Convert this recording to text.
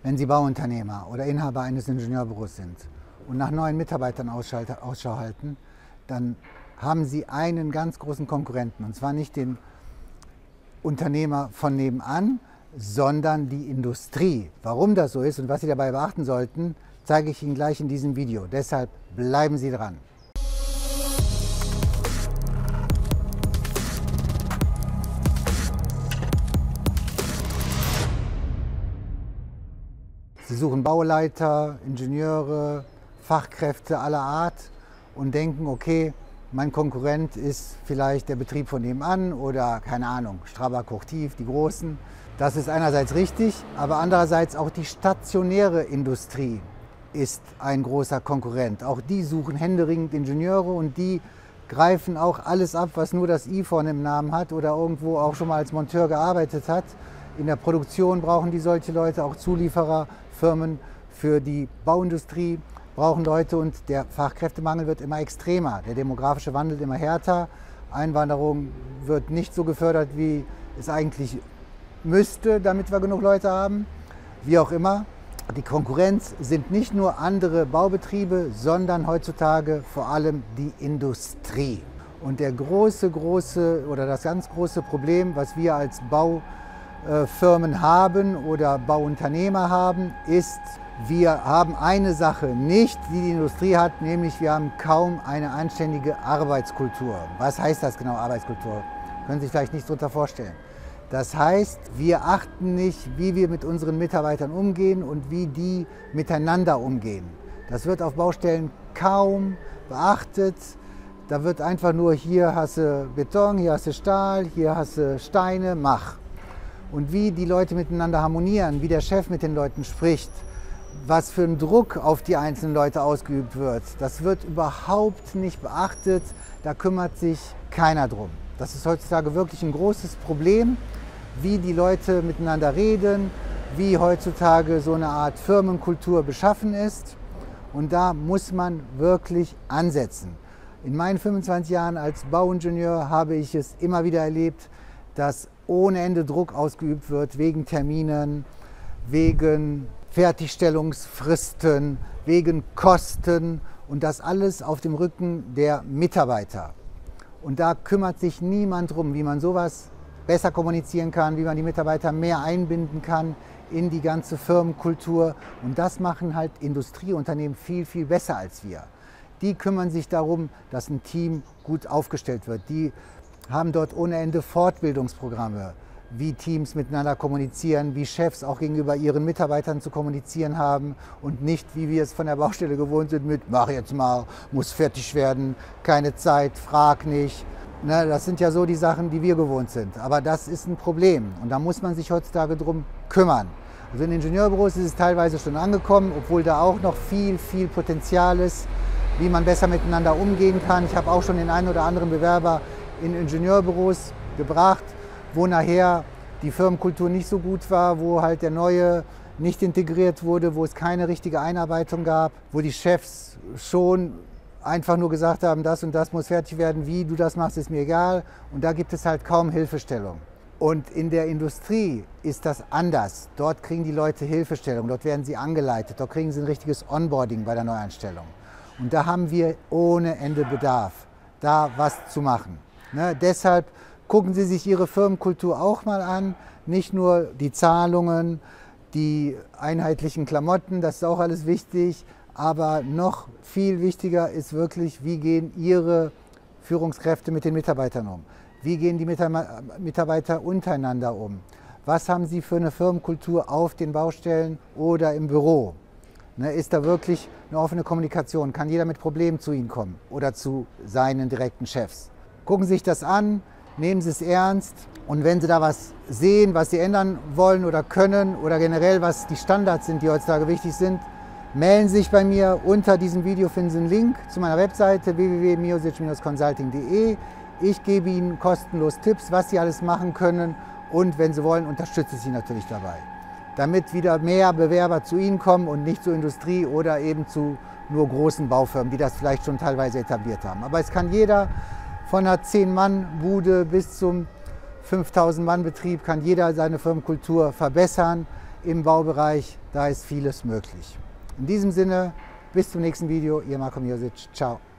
Wenn Sie Bauunternehmer oder Inhaber eines Ingenieurbüros sind und nach neuen Mitarbeitern Ausschau halten, dann haben Sie einen ganz großen Konkurrenten, und zwar nicht den Unternehmer von nebenan, sondern die Industrie. Warum das so ist und was Sie dabei beachten sollten, zeige ich Ihnen gleich in diesem Video. Deshalb bleiben Sie dran. Sie suchen Bauleiter, Ingenieure, Fachkräfte aller Art und denken, okay, mein Konkurrent ist vielleicht der Betrieb von nebenan oder, keine Ahnung, Strabag, Hochtief, die Großen. Das ist einerseits richtig, aber andererseits auch die stationäre Industrie ist ein großer Konkurrent. Auch die suchen händeringend Ingenieure und die greifen auch alles ab, was nur das I vorne im Namen hat oder irgendwo auch schon mal als Monteur gearbeitet hat. In der Produktion brauchen die solche Leute, auch Zulieferer, Firmen für die Bauindustrie brauchen Leute und der Fachkräftemangel wird immer extremer. Der demografische Wandel immer härter. Einwanderung wird nicht so gefördert, wie es eigentlich müsste, damit wir genug Leute haben. Wie auch immer, die Konkurrenz sind nicht nur andere Baubetriebe, sondern heutzutage vor allem die Industrie. Und der das ganz große Problem, was wir als Baufirmen haben oder Bauunternehmer haben, ist, wir haben eine Sache nicht, die die Industrie hat, nämlich wir haben kaum eine anständige Arbeitskultur. Was heißt das genau, Arbeitskultur? Können Sie sich vielleicht nicht darunter vorstellen. Das heißt, wir achten nicht, wie wir mit unseren Mitarbeitern umgehen und wie die miteinander umgehen. Das wird auf Baustellen kaum beachtet. Da wird einfach nur, hier hast du Beton, hier hast du Stahl, hier hast du Steine, mach. Und wie die Leute miteinander harmonieren, wie der Chef mit den Leuten spricht, was für ein Druck auf die einzelnen Leute ausgeübt wird, das wird überhaupt nicht beachtet. Da kümmert sich keiner drum. Das ist heutzutage wirklich ein großes Problem, wie die Leute miteinander reden, wie heutzutage so eine Art Firmenkultur beschaffen ist. Und da muss man wirklich ansetzen. In meinen 25 Jahren als Bauingenieur habe ich es immer wieder erlebt, dass ohne Ende Druck ausgeübt wird wegen Terminen, wegen Fertigstellungsfristen, wegen Kosten und das alles auf dem Rücken der Mitarbeiter. Und da kümmert sich niemand drum, wie man sowas besser kommunizieren kann, wie man die Mitarbeiter mehr einbinden kann in die ganze Firmenkultur. Und das machen halt Industrieunternehmen viel, viel besser als wir. Die kümmern sich darum, dass ein Team gut aufgestellt wird. Die haben dort ohne Ende Fortbildungsprogramme, wie Teams miteinander kommunizieren, wie Chefs auch gegenüber ihren Mitarbeitern zu kommunizieren haben und nicht, wie wir es von der Baustelle gewohnt sind mit mach jetzt mal, muss fertig werden, keine Zeit, frag nicht. Ne, das sind ja so die Sachen, die wir gewohnt sind. Aber das ist ein Problem und da muss man sich heutzutage drum kümmern. Also in Ingenieurbüros ist es teilweise schon angekommen, obwohl da auch noch viel, viel Potenzial ist, wie man besser miteinander umgehen kann. Ich habe auch schon den einen oder anderen Bewerber in Ingenieurbüros gebracht, wo nachher die Firmenkultur nicht so gut war, wo halt der Neue nicht integriert wurde, wo es keine richtige Einarbeitung gab, wo die Chefs schon einfach nur gesagt haben, das und das muss fertig werden, wie du das machst, ist mir egal. Und da gibt es halt kaum Hilfestellung. Und in der Industrie ist das anders. Dort kriegen die Leute Hilfestellung, dort werden sie angeleitet, dort kriegen sie ein richtiges Onboarding bei der Neueinstellung. Und da haben wir ohne Ende Bedarf, da was zu machen. Ne? Deshalb gucken Sie sich Ihre Firmenkultur auch mal an, nicht nur die Zahlungen, die einheitlichen Klamotten, das ist auch alles wichtig, aber noch viel wichtiger ist wirklich, wie gehen Ihre Führungskräfte mit den Mitarbeitern um? Wie gehen die Mitarbeiter untereinander um? Was haben Sie für eine Firmenkultur auf den Baustellen oder im Büro? Ne, ist da wirklich eine offene Kommunikation? Kann jeder mit Problemen zu Ihnen kommen oder zu seinen direkten Chefs? Gucken Sie sich das an, nehmen Sie es ernst und wenn Sie da was sehen, was Sie ändern wollen oder können oder generell was die Standards sind, die heutzutage wichtig sind, melden Sie sich bei mir. Unter diesem Video finden Sie einen Link zu meiner Webseite www.miosic-consulting.de. Ich gebe Ihnen kostenlos Tipps, was Sie alles machen können und wenn Sie wollen, unterstütze ich Sie natürlich dabei, damit wieder mehr Bewerber zu Ihnen kommen und nicht zur Industrie oder eben zu nur großen Baufirmen, die das vielleicht schon teilweise etabliert haben. Aber es kann jeder, von einer 10-Mann-Bude bis zum 5000-Mann-Betrieb, kann jeder seine Firmenkultur verbessern, im Baubereich, da ist vieles möglich. In diesem Sinne, bis zum nächsten Video, Ihr Marko Miosic. Ciao.